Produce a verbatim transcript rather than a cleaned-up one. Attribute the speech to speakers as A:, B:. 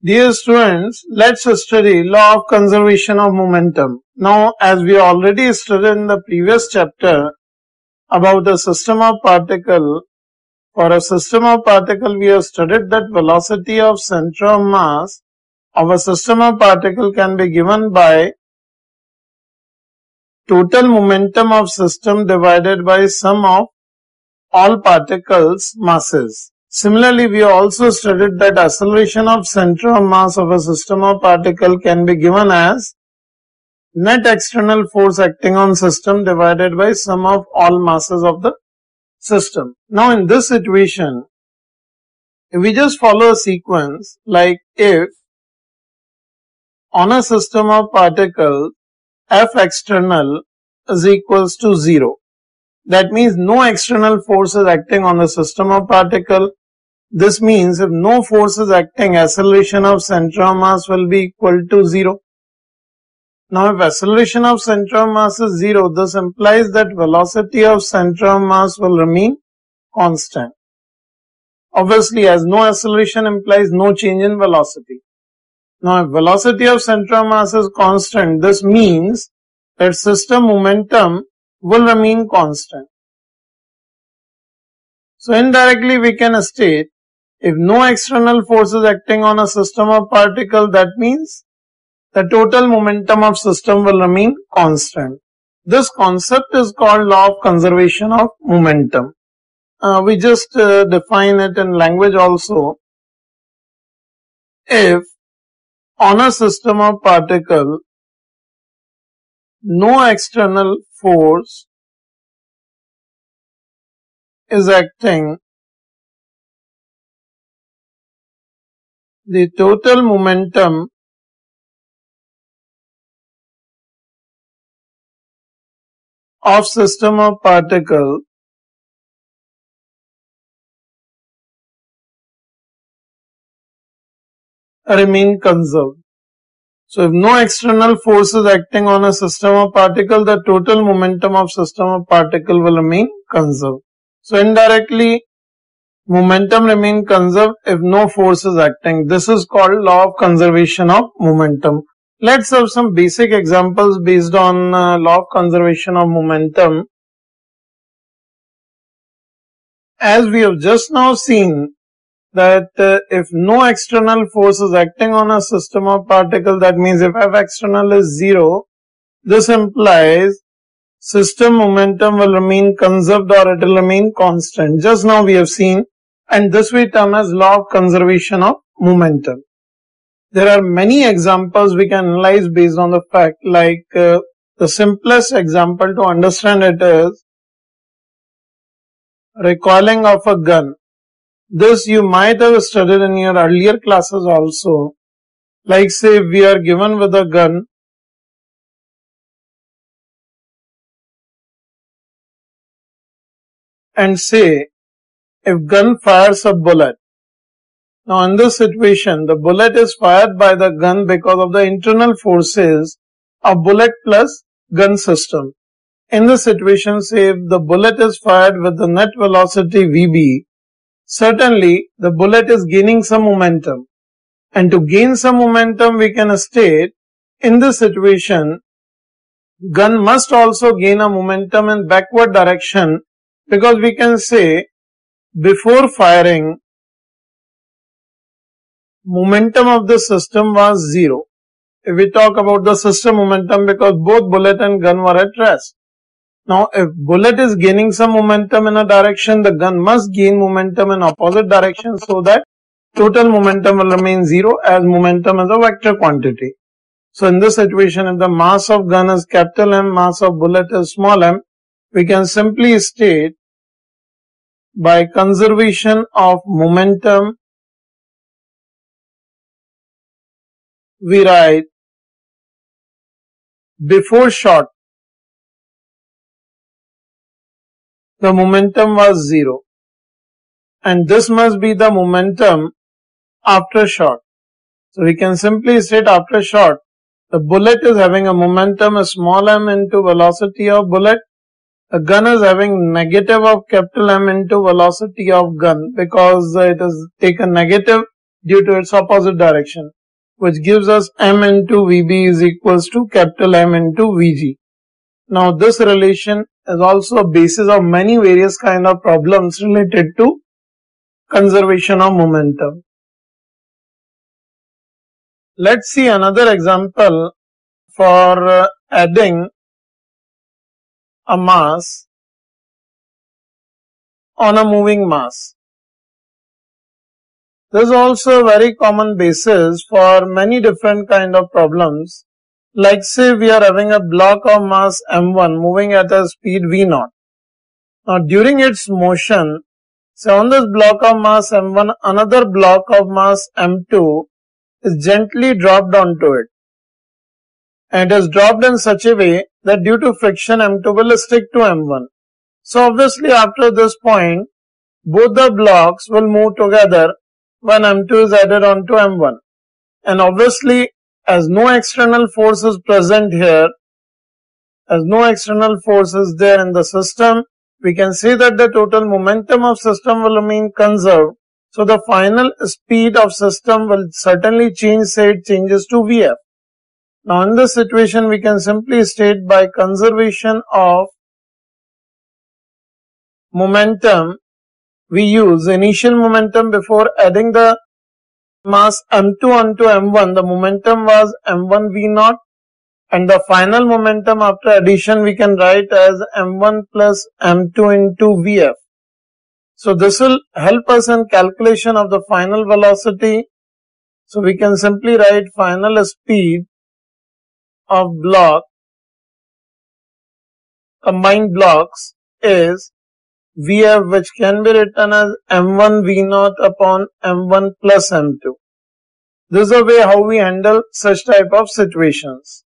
A: Dear students, let's study law of conservation of momentum. Now, as we already studied in the previous chapter about a system of particle, for a system of particle we have studied that velocity of center of mass of a system of particle can be given by total momentum of system divided by sum of all particles masses. Similarly, we also studied that acceleration of center of mass of a system of particle can be given as net external force acting on system divided by sum of all masses of the system. Now, in this situation, if we just follow a sequence like if on a system of particles F external is equals to zero. That means no external force is acting on the system of particle. This means if no force is acting, acceleration of center of mass will be equal to zero. Now, if acceleration of center of mass is zero, this implies that velocity of center of mass will remain constant. Obviously, as no acceleration implies no change in velocity. Now, if velocity of center of mass is constant, this means that system momentum will remain constant. So, indirectly we can state if no external force is acting on a system of particle, that means the total momentum of system will remain constant. This concept is called law of conservation of momentum. Uh, we just uh, define it in language also. If on a system of particle no external force is acting, the total momentum of system of particle remain conserved. So, if no external force is acting on a system of particle, the total momentum of system of particle will remain conserved. So, indirectly, momentum remain conserved if no force is acting. This is called law of conservation of momentum. Let's have some basic examples based on uh, law of conservation of momentum. As we have just now seen that uh, if no external force is acting on a system of particle, that means if F external is zero, this implies system momentum will remain conserved or it will remain constant. Just now we have seen, and this we term as law of conservation of momentum. There are many examples we can analyze based on the fact, like uh, the simplest example to understand it is recoiling of a gun. This you might have studied in your earlier classes also. Like say we are given with a gun and say if gun fires a bullet. Now in this situation the bullet is fired by the gun because of the internal forces of bullet plus gun system. In this situation, say if the bullet is fired with the net velocity V B, certainly the bullet is gaining some momentum, and to gain some momentum we can state in this situation gun must also gain a momentum in backward direction, because we can say before firing momentum of the system was zero. If we talk about the system momentum, because both bullet and gun were at rest. Now, if bullet is gaining some momentum in a direction, the gun must gain momentum in opposite direction so that total momentum will remain zero, as momentum is a vector quantity. So, in this situation, if the mass of gun is capital M, mass of bullet is small m, we can simply state by conservation of momentum, we write before shot the momentum was zero, and this must be the momentum after shot. So we can simply state after shot the bullet is having a momentum of small m into velocity of bullet, the gun is having negative of capital M into velocity of gun, because it is taken negative due to its opposite direction. which gives us M into V B is equals to capital M into V G. Now this relation is also a basis of many various kind of problems related to conservation of momentum. Let's see another example for uh, adding a mass on a moving mass. This is also a very common basis for many different kind of problems. Like say we are having a block of mass M one moving at a speed V zero. Now during its motion, so on this block of mass M one, another block of mass M two is gently dropped onto it. And it is dropped in such a way that due to friction M two will stick to M one. So obviously after this point, both the blocks will move together when M two is added onto M one. And obviously as no external force is present here, as no external force is there in the system, we can say that the total momentum of system will remain conserved. So the final speed of system will certainly change, say it changes to V F. Now in this situation we can simply state by conservation of momentum, we use initial momentum before adding the mass M two onto M one. The momentum was M one V zero and the final momentum after addition we can write as M one plus M two into V F. So this will help us in calculation of the final velocity. So we can simply write final speed of block, combined blocks is V F, which can be written as M one V zero upon M one plus M two. This is the way how we handle such type of situations.